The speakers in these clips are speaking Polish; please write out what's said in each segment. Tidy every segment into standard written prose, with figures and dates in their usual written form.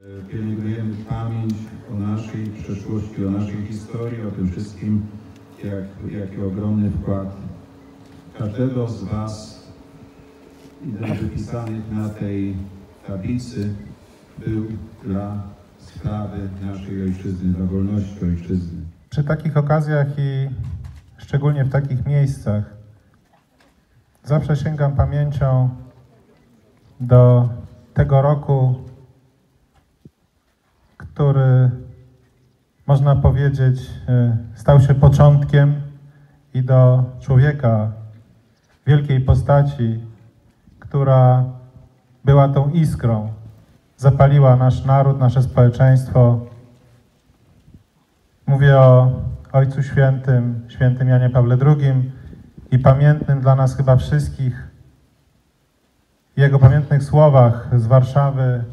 Pielęgnujemy pamięć o naszej przeszłości, o naszej historii, o tym wszystkim, jaki ogromny wkład każdego z Was, wypisanych na tej tablicy, był dla sprawy naszej ojczyzny, dla wolności ojczyzny. Przy takich okazjach i szczególnie w takich miejscach zawsze sięgam pamięcią do tego roku, który, można powiedzieć, stał się początkiem, i do człowieka, wielkiej postaci, która była tą iskrą, zapaliła nasz naród, nasze społeczeństwo. Mówię o Ojcu Świętym, świętym Janie Pawle II i pamiętnym dla nas chyba wszystkich jego pamiętnych słowach z Warszawy: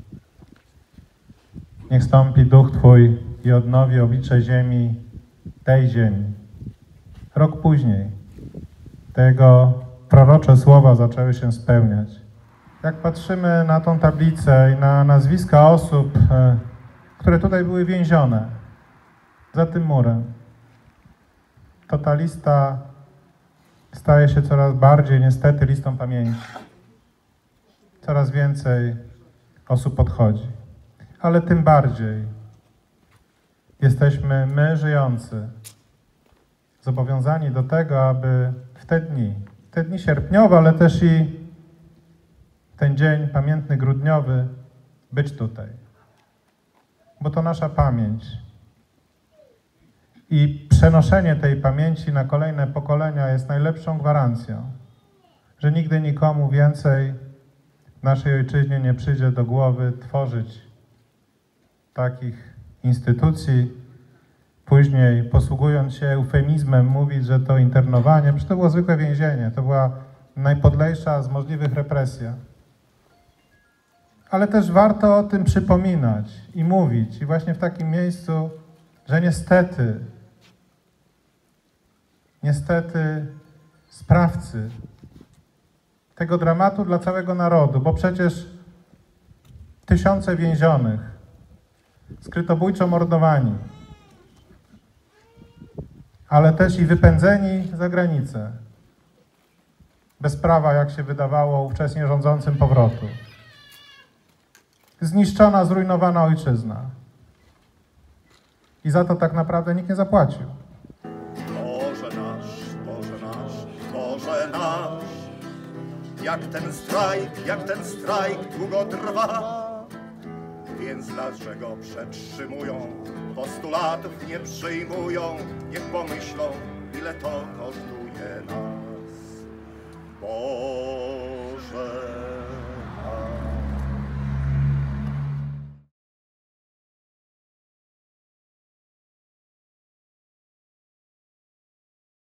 niech stąpi duch Twój i odnowi oblicze ziemi, tej ziemi. Rok później tego prorocze słowa zaczęły się spełniać. Jak patrzymy na tą tablicę i na nazwiska osób, które tutaj były więzione za tym murem, to ta lista staje się coraz bardziej niestety listą pamięci. Coraz więcej osób podchodzi. Ale tym bardziej jesteśmy my, żyjący, zobowiązani do tego, aby w te dni sierpniowe, ale też i ten dzień pamiętny grudniowy, być tutaj. Bo to nasza pamięć. I przenoszenie tej pamięci na kolejne pokolenia jest najlepszą gwarancją, że nigdy nikomu więcej w naszej ojczyźnie nie przyjdzie do głowy tworzyć takich instytucji, później, posługując się eufemizmem, mówić, że to internowanie, przecież to było zwykłe więzienie, to była najpodlejsza z możliwych represja. Ale też warto o tym przypominać i mówić, i właśnie w takim miejscu, że niestety sprawcy tego dramatu dla całego narodu, bo przecież tysiące więzionych, skrytobójczo mordowani, ale też i wypędzeni za granicę, bez prawa, jak się wydawało ówcześnie rządzącym, powrotu. Zniszczona, zrujnowana ojczyzna. I za to tak naprawdę nikt nie zapłacił. Boże nasz, Boże nasz, Boże nasz, jak ten strajk długo trwa, więc dlaczego przetrzymują, postulatów nie przyjmują, niech pomyślą, ile to kosztuje nas.